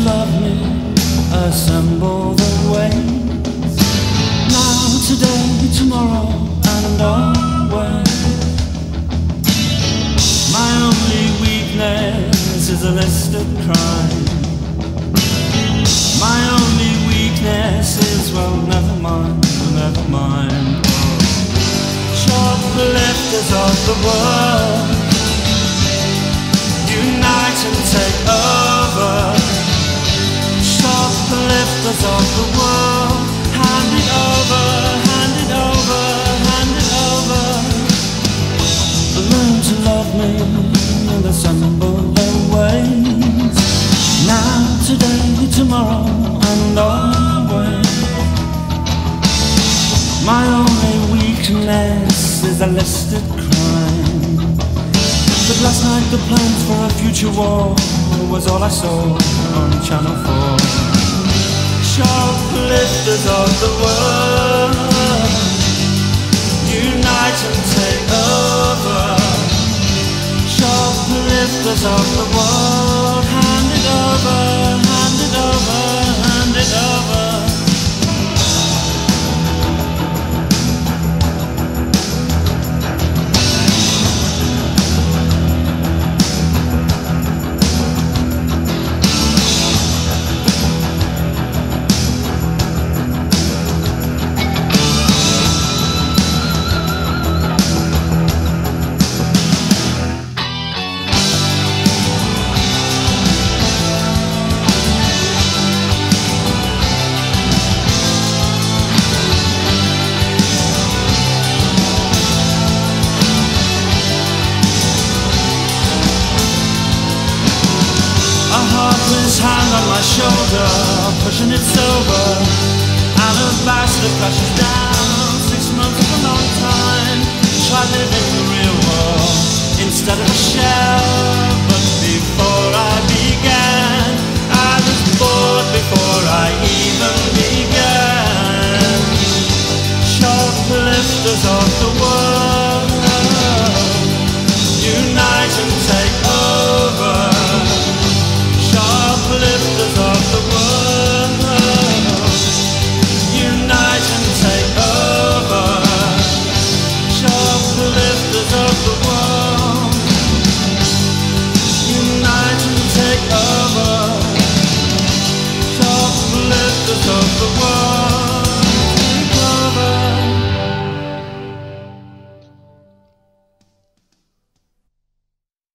love me, assemble the ways. Now, today, tomorrow, and always. My only weakness is a listed crime. My only weakness is, well, never mind, never mind. Shoplifters of the world, unite and take over. Shoplifters of the world, hand it over, hand it over, hand it over. Learn to love me and assemble the ways. Now, today, tomorrow, and always. My only weakness is a listed crime. But last night the plans for a future war was all I saw on Channel 4. Shoplifters of the world, unite and take over. Shoplifters of the world, hand it over, hand it over, hand it over. His hand on my shoulder, pushing it sober. Alabaster flashes down. 6 months is a long time. Try living the real world instead of a shell.